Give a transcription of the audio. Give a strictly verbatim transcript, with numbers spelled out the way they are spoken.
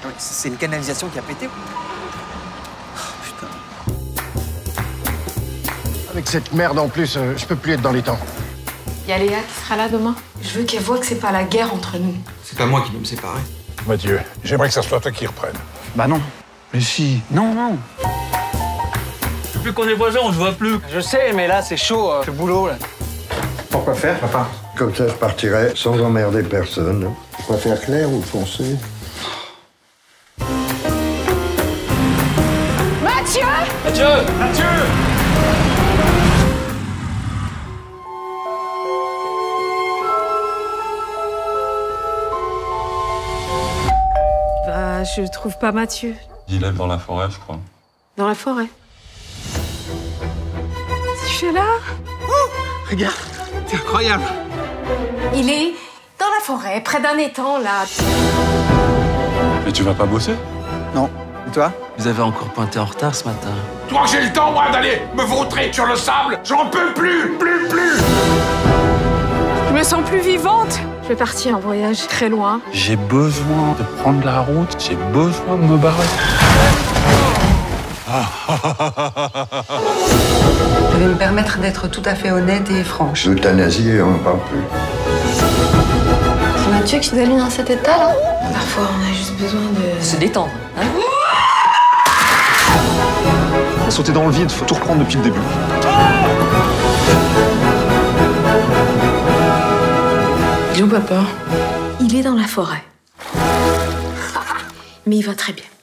C'est une canalisation qui a pété. Oh, putain. Avec cette merde en plus, euh, je peux plus être dans les temps. Il y a Léa qui sera là demain. Je veux qu'elle voie que c'est pas la guerre entre nous. C'est pas moi qui vais me séparer. Mathieu, j'aimerais que ça soit toi qui reprenne. Bah non. Mais si. Non, non. Depuis qu'on est voisins, on se voit plus. Je sais, mais là, c'est chaud, euh, le boulot, là. Pourquoi faire, papa? Comme ça, je partirai sans emmerder personne. Je préfère clair ou foncé? Mathieu! Mathieu! Mathieu! Bah, je trouve pas Mathieu. Il est dans la forêt, je crois. Dans la forêt. Si je suis là? Regarde, c'est incroyable. Il est dans la forêt, près d'un étang, là. Et tu vas pas bosser? Non. Et toi? Vous avez encore pointé en retard ce matin. Tu crois que j'ai le temps, moi, d'aller me vautrer sur le sable? J'en peux plus, plus, plus! Je me sens plus vivante. Je vais partir en voyage très loin. J'ai besoin de prendre la route, j'ai besoin de me barrer. Je vais me permettre d'être tout à fait honnête et franche. Euthanasie, on n'en parle plus. C'est Mathieu qui vous a mis dans cet état-là? Parfois, on a juste besoin de... Se détendre, hein? Sauter dans le vide, faut tout reprendre depuis le début. Il est où, papa? Il est dans la forêt. Mais il va très bien.